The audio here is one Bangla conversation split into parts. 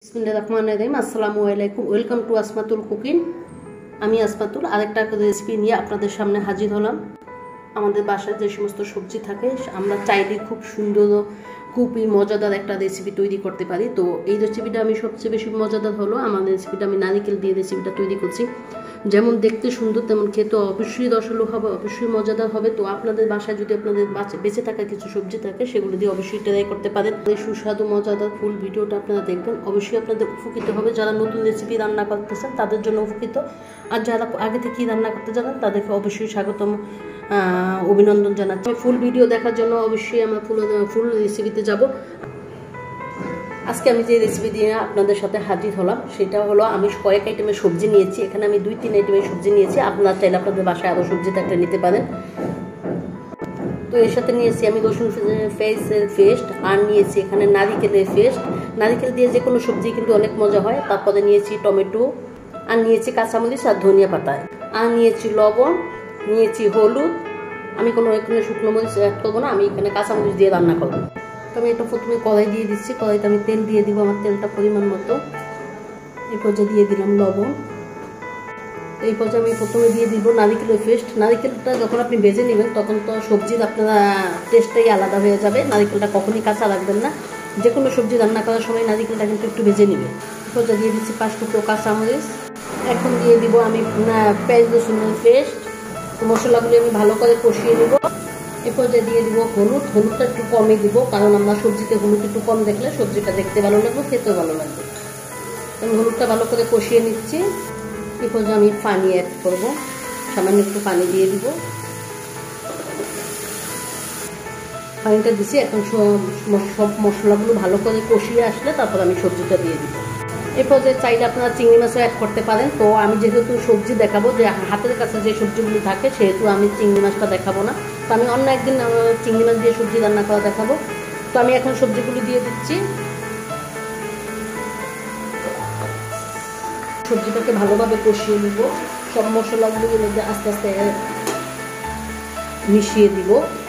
बिस्मिल्लाहिर्रहमानिर्रहीम अस्सलामु आलाइकुम वेलकम टू আসমাতুল কুকিং। আমি আসমাতুল আরেকটা রেসিপি নিয়ে আপনাদের সামনে হাজির হলাম। আমাদের বাসায় যে সমস্ত সবজি থাকে আমরা চাইলে খুব সুন্দর খুবই মজাদার একটা রেসিপি তৈরি করতে পারি। তো এই রেসিপিটা আমি সবচেয়ে বেশি মজাদার হলো আমার রেসিপিটা আমি নারকেল দিয়ে রেসিপিটা তৈরি করছি। যেমন দেখতে সুন্দর তেমন খেতে অবশ্যই রসালো হবে, অবশ্যই মজাদার হবে। তো আপনাদের বাসায় যদি আপনাদের বেঁচে থাকা কিছু সবজি থাকে সেগুলো দিয়ে অবশ্যই ট্রাই করতে পারেন। এই সুস্বাদু মজাদার ফুল ভিডিওটা আপনারা দেখবেন, অবশ্যই আপনাদের উপকৃত হবে। যারা নতুন রেসিপি রান্না করতেছেন তাদের জন্য উপকৃত, আর যারা আগে থেকেই রান্না করতে জানেন তাদেরকে অবশ্যই স্বাগতম অভিনন্দন জানাচ্ছি। ফুল ভিডিও দেখার জন্য অবশ্যই আমরা ফুল রেসিপিতে যাব। আজকে আমি যে রেসিপি দিয়ে আপনাদের সাথে হাজির হলাম সেটা হলো আমি কয়েক আইটেমের সবজি নিয়েছি। এখানে আমি 2-3 আইটেমের সবজি নিয়েছি, আপনারা চাইলে আপনাদের বাসায় আরও সবজি থাকলে নিতে পারেন। তো এর সাথে নিয়েছি আমি রসুন পেস্ট, আর নিয়েছি এখানে নারিকেলের পেস্ট। নারিকেল দিয়ে যে কোনো সবজি কিন্তু অনেক মজা হয়। তারপরে নিয়েছি টমেটো, আর নিয়েছি কাঁচামরিচ আর ধনিয়া পাতা, আর নিয়েছি লবণ, নিয়েছি হলুদ। আমি কোনো এখানে শুকনো মরিচ অ্যাড করবো না, আমি এখানে কাঁচামরিচ দিয়ে রান্না করবো। তো আমি এটা প্রথমে কড়াই দিয়ে দিচ্ছি, কড়াইতে আমি তেল দিয়ে দিব আমার তেলটা পরিমাণ মতো। এই পর্যায়ে দিয়ে দিলাম লবণ। এই পর্যায়ে আমি প্রথমে দিয়ে দিব নারিকেলের পেস্ট। নারিকেলটা যখন আপনি ভেজে নেবেন তখন তো সবজির আপনারা টেস্টটাই আলাদা হয়ে যাবে। নারিকেলটা কখনই কাঁচা রাখবেন না, যে কোনো সবজি রান্না করার সময় নারিকেলটা কিন্তু একটু ভেজে নেবে। এই পর্যায়ে দিয়ে দিচ্ছি 5 টুকরো কাঁচামরিচ। এখন দিয়ে দিব আমি পেঁয়াজ রসুনের পেস্ট। মশলাগুলি আমি ভালো করে কষিয়ে নেব। এ পর্যায়ে দিয়ে দিব হলুদ। হলুদটা একটু কমই দিব, কারণ আমরা সবজিতে হলুদ একটু কম দেখলে সবজিটা দেখতে ভালো লাগবে, খেতেও ভালো লাগবে। আমি হলুদটা ভালো করে কষিয়ে নিচ্ছি। এই পর্যায়ে আমি পানি অ্যাড করব, সামান্য একটু পানি দিয়ে দিব। পানিটা দিচ্ছি। এখন সব মশলাগুলো ভালো করে কষিয়ে আসলে তারপর আমি সবজিটা দিয়ে দিব। এই পর্যায়ে চাইলে আপনারা চিংড়ি মাছও অ্যাড করতে পারেন। তো আমি যেহেতু সবজি দেখাবো, যে হাতের কাছে যে সবজিগুলো থাকে, সেহেতু আমি চিংড়ি মাছটা দেখাবো না। তো আমি অন্য একদিন চিংড়ি মাছ দিয়ে সবজি রান্না করা দেখাবো। তো আমি এখন সবজিগুলো দিয়ে দিচ্ছি। সবজিটাকে ভালোভাবে কষিয়ে নিব, সব মশলাগুলো আস্তে আস্তে মিশিয়ে দিব।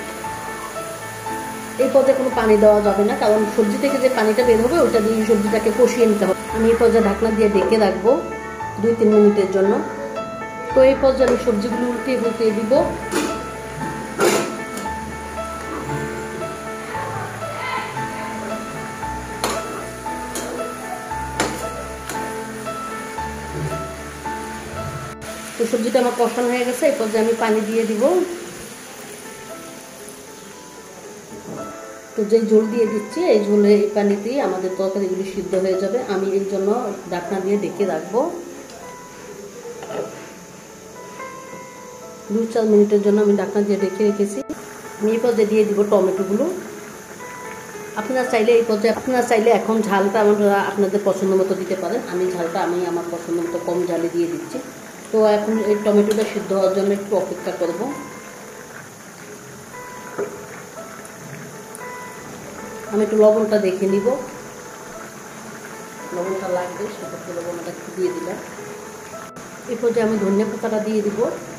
এই পর্যায়ে কোনো পানি দেওয়া যাবে না, কারণ সবজি থেকে যে পানিটা বের হবে ওটা দিয়ে সবজিটাকে কষিয়ে নিতে হবে। আমি এই পর্যায়ে ঢাকনা দিয়ে ঢেকে রাখবো 2-3 মিনিটের জন্য। তো এই পর্যায়ে আমি সবজিগুলো উল্টিয়ে দিব। তো সবজিটা আমার কষানো হয়ে গেছে। এই পর্যায়ে আমি পানি দিয়ে দিব। তো যেই ঝোল দিয়ে দিচ্ছি, এই ঝোলে এই পানিতেই আমাদের তরকারিগুলি সিদ্ধ হয়ে যাবে। আমি এর জন্য ঢাকনা দিয়ে ঢেকে রাখবো 2-4 মিনিটের জন্য। আমি ঢাকনা দিয়ে ঢেকে রেখেছি। আমি এই পর্যায়ে দিয়ে দিব টমেটোগুলো। আপনারা চাইলে এখন ঝালটা আপনাদের পছন্দ মতো দিতে পারেন। আমি ঝালটা আমার পছন্দ মতো কম ঝালে দিয়ে দিচ্ছি। তো এখন এই টমেটোটা সিদ্ধ হওয়ার জন্য একটু অপেক্ষা করব। আমি একটু লবণটা দেখে নিব, লবণটা লাগবে সেক্ষেত্রে লবণটা একটু দিয়ে দিলাম। এই পর্যায়ে আমি ধনিয়া পাতাটা দিয়ে দিব।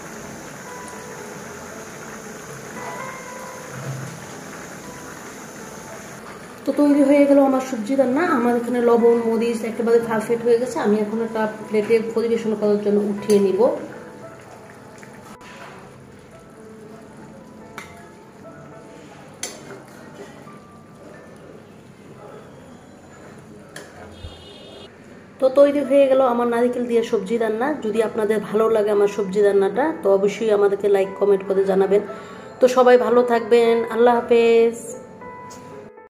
তো তৈরি হয়ে গেল আমার সবজি রান্না। আমার এখানে লবণ মরিচ একেবারে পারফেক্ট হয়ে গেছে। আমি এখন একটা প্লেটে পরিবেশন করার জন্য উঠিয়ে নিব। তো তৈরি হয়ে গেল আমার নারিকেল দিয়ে সবজি রান্না। যদি আপনাদের ভালো লাগে আমার সবজি রান্নাটা, তো অবশ্যই আমাদেরকে লাইক কমেন্ট করে জানাবেন। তো সবাই ভালো থাকবেন। আল্লাহ হাফেজ।